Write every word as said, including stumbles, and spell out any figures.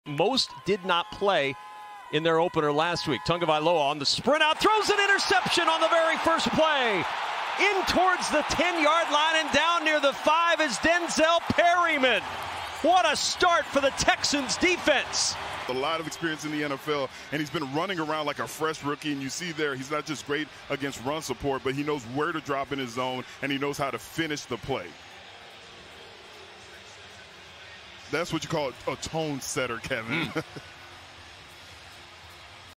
Most did not play in their opener last week. Tagovailoa on the sprint out, throws an interception on the very first play. In towards the ten-yard line and down near the five is Denzel Perryman. What a start for the Texans defense. A lot of experience in the N F L, and he's been running around like a fresh rookie, and you see there he's not just great against run support, but he knows where to drop in his zone, and he knows how to finish the play. That's what you call a tone setter, Kevin. Mm.